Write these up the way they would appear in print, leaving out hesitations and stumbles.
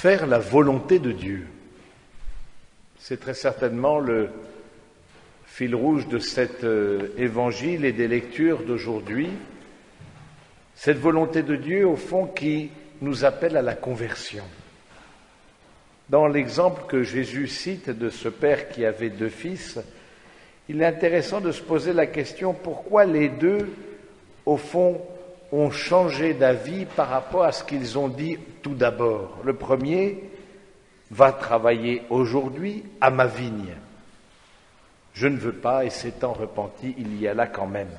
Faire la volonté de Dieu. C'est très certainement le fil rouge de cet évangile et des lectures d'aujourd'hui. Cette volonté de Dieu, au fond, qui nous appelle à la conversion. Dans l'exemple que Jésus cite de ce père qui avait 2 fils, il est intéressant de se poser la question pourquoi les 2, au fond, ont changé d'avis par rapport à ce qu'ils ont dit tout d'abord. Le premier va travailler aujourd'hui à ma vigne. Je ne veux pas, et s'étant repenti, il y alla quand même.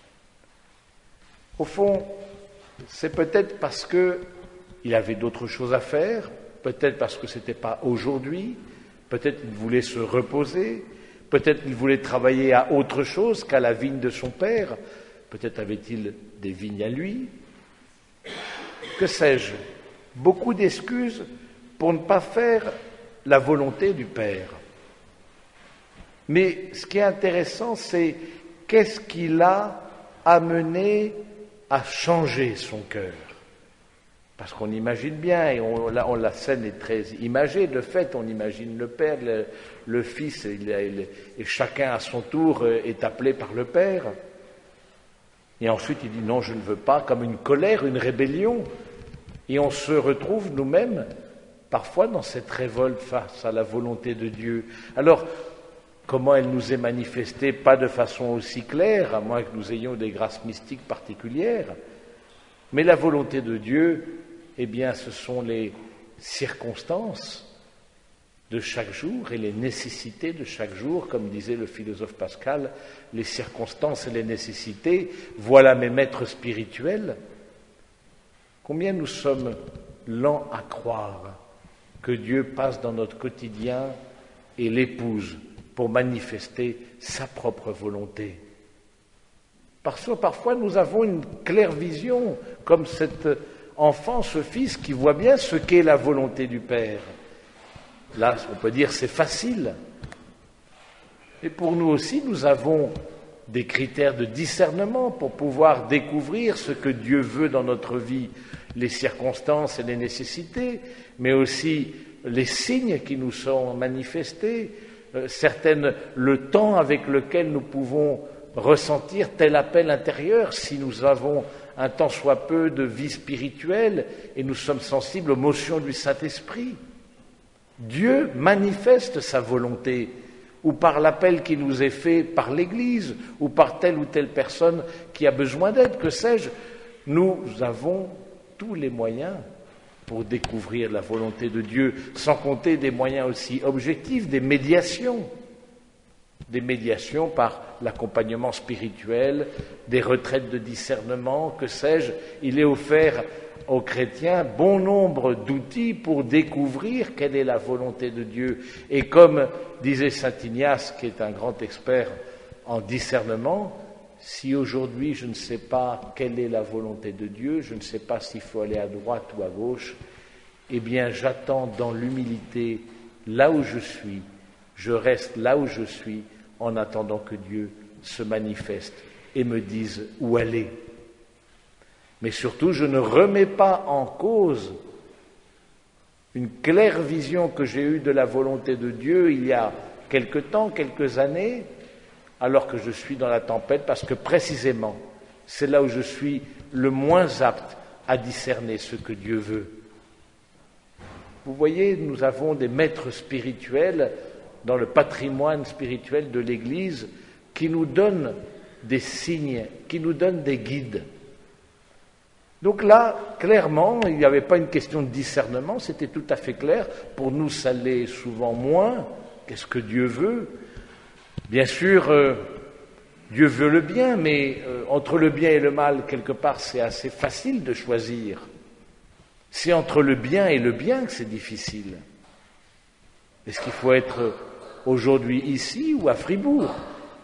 Au fond, c'est peut-être parce qu'il avait d'autres choses à faire, peut-être parce que ce n'était pas aujourd'hui, peut-être qu'il voulait se reposer, peut-être qu'il voulait travailler à autre chose qu'à la vigne de son père, peut-être avait-il des vignes à lui. Que sais-je? Beaucoup d'excuses pour ne pas faire la volonté du Père. Mais ce qui est intéressant, c'est qu'est-ce qui l'a amené à changer son cœur? Parce qu'on imagine bien, et la scène est très imagée, de fait, on imagine le Père, le Fils, et chacun à son tour est appelé par le Père. Et ensuite, il dit non, je ne veux pas, comme une colère, une rébellion. Et on se retrouve nous-mêmes, parfois, dans cette révolte face à la volonté de Dieu. Alors, comment elle nous est manifestée? Pas de façon aussi claire, à moins que nous ayons des grâces mystiques particulières. Mais la volonté de Dieu, eh bien, ce sont les circonstances de chaque jour et les nécessités de chaque jour, comme disait le philosophe Pascal, les circonstances et les nécessités, voilà mes maîtres spirituels. Combien nous sommes lents à croire que Dieu passe dans notre quotidien et l'épouse pour manifester sa propre volonté. Parce que parfois nous avons une claire vision, comme cet enfant, ce fils qui voit bien ce qu'est la volonté du Père. Là, on peut dire c'est facile. Et pour nous aussi, nous avons des critères de discernement pour pouvoir découvrir ce que Dieu veut dans notre vie, les circonstances et les nécessités, mais aussi les signes qui nous sont manifestés, le temps avec lequel nous pouvons ressentir tel appel intérieur, si nous avons un tant soit peu de vie spirituelle et nous sommes sensibles aux motions du Saint-Esprit. Dieu manifeste sa volonté, ou par l'appel qui nous est fait par l'Église, ou par telle ou telle personne qui a besoin d'aide, que sais-je. Nous avons tous les moyens pour découvrir la volonté de Dieu, sans compter des moyens aussi objectifs, des médiations par l'accompagnement spirituel, des retraites de discernement, que sais-je. Il est offert aux chrétiens bon nombre d'outils pour découvrir quelle est la volonté de Dieu. Et comme disait saint Ignace, qui est un grand expert en discernement, si aujourd'hui je ne sais pas quelle est la volonté de Dieu, je ne sais pas s'il faut aller à droite ou à gauche, eh bien j'attends dans l'humilité là où je suis, je reste là où je suis en attendant que Dieu se manifeste et me dise où aller. Mais surtout, je ne remets pas en cause une claire vision que j'ai eue de la volonté de Dieu il y a quelque temps, quelques années, alors que je suis dans la tempête, parce que précisément, c'est là où je suis le moins apte à discerner ce que Dieu veut. Vous voyez, nous avons des maîtres spirituels dans le patrimoine spirituel de l'Église qui nous donnent des signes, qui nous donnent des guides. Donc là, clairement, il n'y avait pas une question de discernement, c'était tout à fait clair. Pour nous, ça l'est souvent moins. Qu'est-ce que Dieu veut? Bien sûr, Dieu veut le bien, mais entre le bien et le mal, quelque part, c'est assez facile de choisir. C'est entre le bien et le bien que c'est difficile. Est-ce qu'il faut être aujourd'hui ici ou à Fribourg?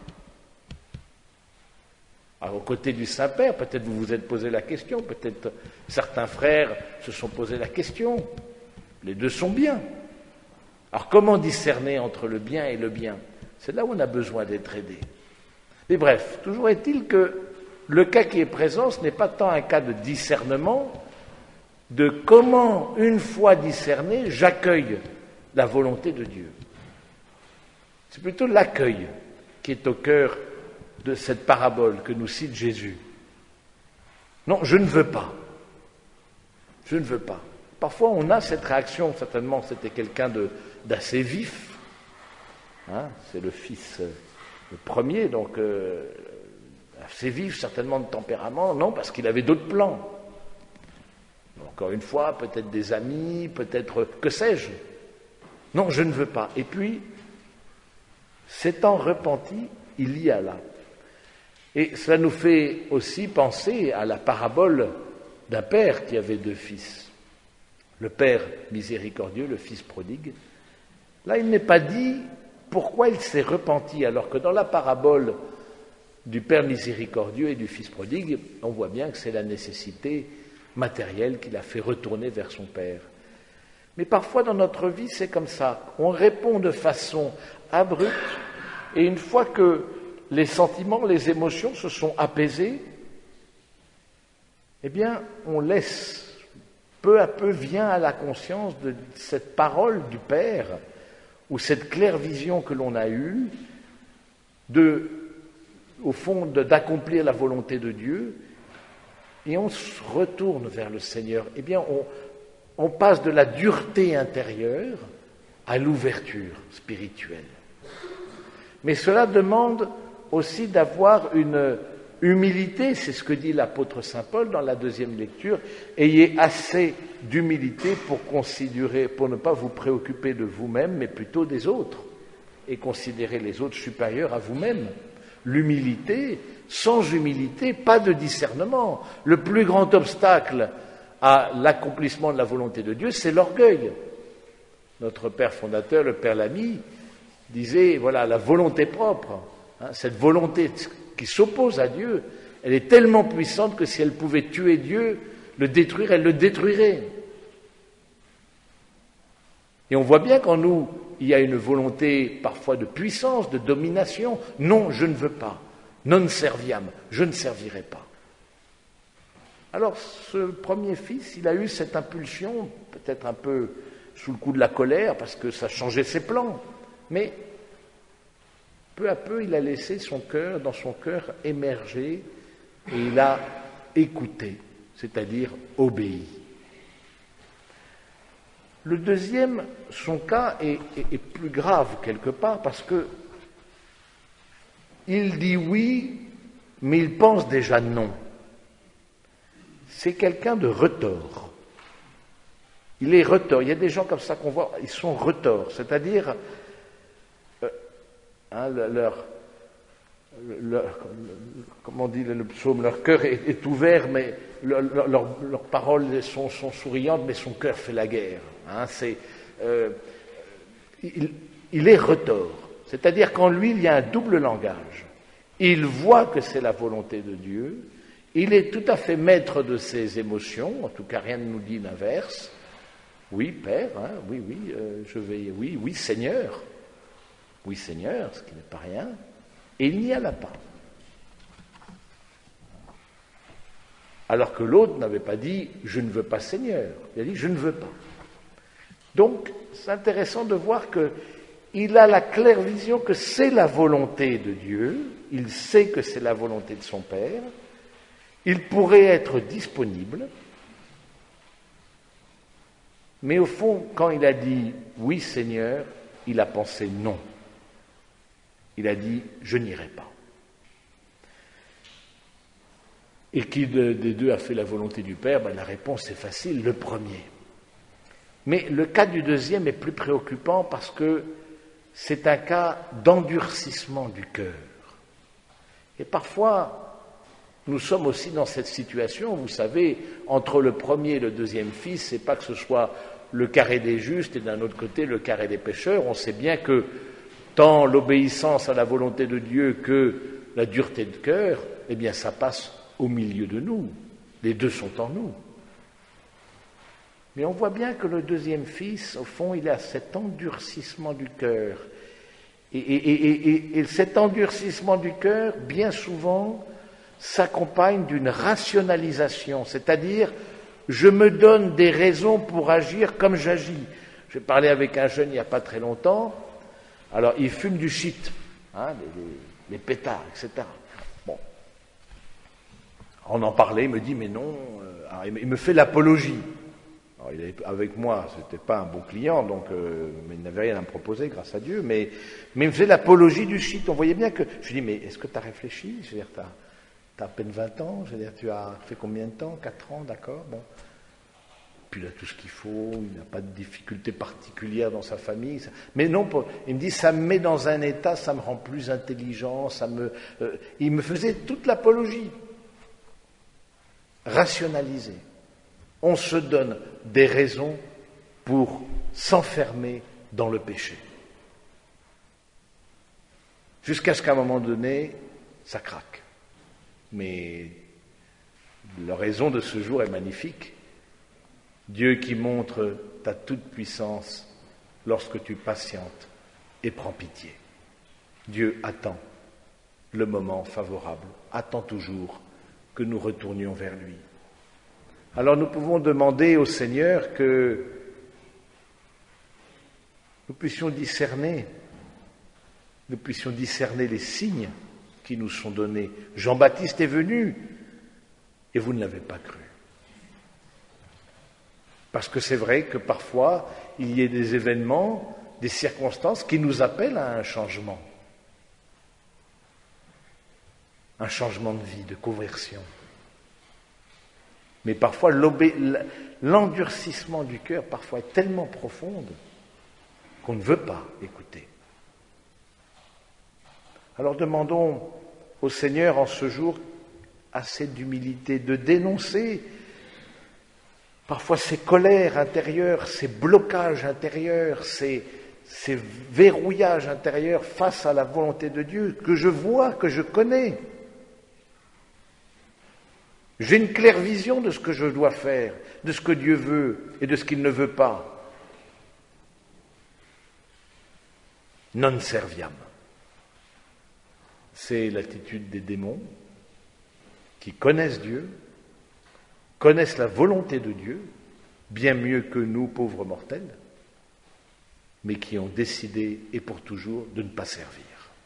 Alors, aux côtés du Saint-Père, peut-être vous vous êtes posé la question, peut-être certains frères se sont posé la question. Les deux sont bien. Alors, comment discerner entre le bien et le bien? C'est là où on a besoin d'être aidé. Mais bref, toujours est-il que le cas qui est présent, ce n'est pas tant un cas de discernement de comment, une fois discerné, j'accueille la volonté de Dieu. C'est plutôt l'accueil qui est au cœur de cette parabole que nous cite Jésus. Non, je ne veux pas. Je ne veux pas. Parfois, on a cette réaction, certainement, c'était quelqu'un d'assez vif. Hein, c'est le fils, le premier, donc assez vif, certainement de tempérament. Non, parce qu'il avait d'autres plans. Encore une fois, peut-être des amis, peut-être, que sais-je. Non, je ne veux pas. Et puis, s'étant repenti, il y alla. Et cela nous fait aussi penser à la parabole d'un père qui avait 2 fils. Le père miséricordieux, le fils prodigue. Là, il n'est pas dit pourquoi il s'est repenti, alors que dans la parabole du père miséricordieux et du fils prodigue, on voit bien que c'est la nécessité matérielle qui l'a fait retourner vers son père. Mais parfois dans notre vie, c'est comme ça. On répond de façon abrupte, et une fois que les sentiments, les émotions se sont apaisés, eh bien, on laisse, peu à peu vient à la conscience de cette parole du Père, ou cette claire vision que l'on a eue, au fond, d'accomplir la volonté de Dieu, et on se retourne vers le Seigneur. Eh bien, on passe de la dureté intérieure à l'ouverture spirituelle. Mais cela demande aussi d'avoir une humilité, c'est ce que dit l'apôtre Saint Paul dans la 2e lecture. Ayez assez d'humilité pour ne pas vous préoccuper de vous-même, mais plutôt des autres, et considérer les autres supérieurs à vous-même. L'humilité, sans humilité, pas de discernement. Le plus grand obstacle à l'accomplissement de la volonté de Dieu, c'est l'orgueil. Notre père fondateur, le père Lamy, disait, voilà, la volonté propre, cette volonté qui s'oppose à Dieu, elle est tellement puissante que si elle pouvait tuer Dieu, le détruire, elle le détruirait. Et on voit bien qu'en nous, il y a une volonté parfois de puissance, de domination. Non, je ne veux pas. Non serviam, je ne servirai pas. Alors, ce premier fils, il a eu cette impulsion, peut-être un peu sous le coup de la colère, parce que ça changeait ses plans. Mais peu à peu, il a laissé dans son cœur émerger, et il a écouté, c'est-à-dire obéi. Le deuxième, son cas est plus grave quelque part, parce que il dit oui, mais il pense déjà non. C'est quelqu'un de retors. Il est retors. Il y a des gens comme ça qu'on voit, ils sont retors, c'est-à-dire comment on dit le psaume, leur cœur est ouvert, mais leurs paroles sont souriantes, mais son cœur fait la guerre. Il est retors. C'est-à-dire qu'en lui, il y a un double langage. Il voit que c'est la volonté de Dieu, il est tout à fait maître de ses émotions, en tout cas rien ne nous dit l'inverse. Oui, Père, oui, je vais, oui, Seigneur. Oui, Seigneur, ce qui n'est pas rien. Et il n'y alla pas. Alors que l'autre n'avait pas dit « je ne veux pas Seigneur ». Il a dit « je ne veux pas ». Donc, c'est intéressant de voir qu'il a la claire vision que c'est la volonté de Dieu, il sait que c'est la volonté de son Père, il pourrait être disponible, mais au fond, quand il a dit « oui Seigneur », il a pensé « non ». Il a dit « je n'irai pas ». Et qui des deux a fait la volonté du Père? La réponse est facile, le premier. Mais le cas du deuxième est plus préoccupant parce que c'est un cas d'endurcissement du cœur. Et parfois, nous sommes aussi dans cette situation, vous savez, entre le premier et le deuxième fils, c'est pas que ce soit le carré des justes et d'un autre côté le carré des pécheurs. On sait bien que tant l'obéissance à la volonté de Dieu que la dureté de cœur, eh bien ça passe au milieu de nous. Les deux sont en nous. Mais on voit bien que le deuxième fils, au fond, il a cet endurcissement du cœur. Et cet endurcissement du cœur, bien souvent, s'accompagne d'une rationalisation, c'est-à-dire je me donne des raisons pour agir comme j'agis. J'ai parlé avec un jeune il n'y a pas très longtemps, alors il fume du shit, hein, les pétards, etc. Bon. On en parlait, il me dit, mais non, alors il me fait l'apologie. Alors, avec moi, c'était pas un bon client, donc mais il n'avait rien à me proposer, grâce à Dieu, mais il me fait l'apologie du shit. On voyait bien que... Je lui dis, mais est-ce que tu as réfléchi? Je veux dire, t'as à peine 20 ans, je veux dire, tu as fait combien de temps? 4 ans, d'accord, bon. Puis il a tout ce qu'il faut, il n'a pas de difficultés particulières dans sa famille. Mais non, il me dit, ça me met dans un état, ça me rend plus intelligent, il me faisait toute l'apologie. Rationaliser. On se donne des raisons pour s'enfermer dans le péché. Jusqu'à ce qu'à un moment donné, ça craque. Mais la raison de ce jour est magnifique. Dieu qui montre ta toute-puissance lorsque tu patientes et prends pitié. Dieu attend le moment favorable, attend toujours que nous retournions vers lui. Alors nous pouvons demander au Seigneur que nous puissions discerner les signes qui nous sont donnés. Jean-Baptiste est venu et vous ne l'avez pas cru. Parce que c'est vrai que parfois, il y a des événements, des circonstances qui nous appellent à un changement. Un changement de vie, de conversion. Mais parfois, l'endurcissement du cœur parfois est tellement profond qu'on ne veut pas écouter. Alors demandons au Seigneur en ce jour assez d'humilité, de dénoncer parfois ces colères intérieures, ces blocages intérieurs, ces verrouillages intérieurs face à la volonté de Dieu que je vois, que je connais. J'ai une claire vision de ce que je dois faire, de ce que Dieu veut et de ce qu'il ne veut pas. Non serviam. C'est l'attitude des démons qui connaissent Dieu, connaissent la volonté de Dieu, bien mieux que nous, pauvres mortels, mais qui ont décidé, et pour toujours, de ne pas servir.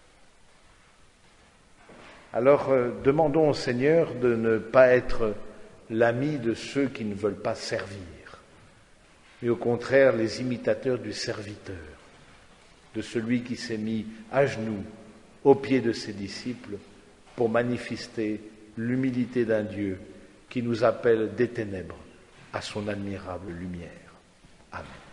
Alors, demandons au Seigneur de ne pas être l'ami de ceux qui ne veulent pas servir, mais au contraire les imitateurs du serviteur, de celui qui s'est mis à genoux aux pieds de ses disciples pour manifester l'humilité d'un Dieu qui nous appelle des ténèbres à son admirable lumière. Amen.